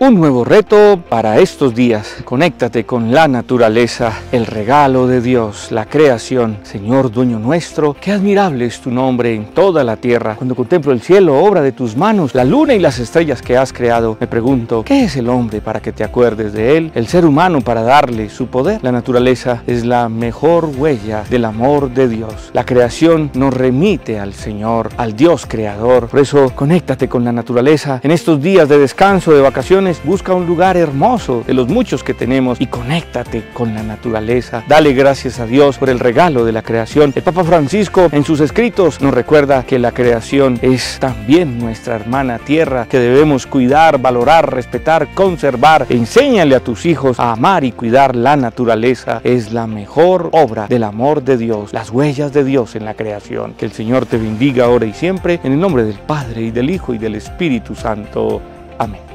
Un nuevo reto para estos días. Conéctate con la naturaleza, el regalo de Dios, la creación. Señor, dueño nuestro, qué admirable es tu nombre en toda la tierra. Cuando contemplo el cielo, obra de tus manos, la luna y las estrellas que has creado, me pregunto, ¿qué es el hombre para que te acuerdes de él? El ser humano para darle su poder. La naturaleza es la mejor huella del amor de Dios. La creación nos remite al Señor, al Dios creador. Por eso, conéctate con la naturaleza. En estos días de descanso, de vacaciones, busca un lugar hermoso de los muchos que tenemos y conéctate con la naturaleza. Dale gracias a Dios por el regalo de la creación. El Papa Francisco en sus escritos nos recuerda que la creación es también nuestra hermana tierra, que debemos cuidar, valorar, respetar, conservar. Enséñale a tus hijos a amar y cuidar la naturaleza. Es la mejor obra del amor de Dios, las huellas de Dios en la creación. Que el Señor te bendiga ahora y siempre, en el nombre del Padre y del Hijo y del Espíritu Santo. Amén.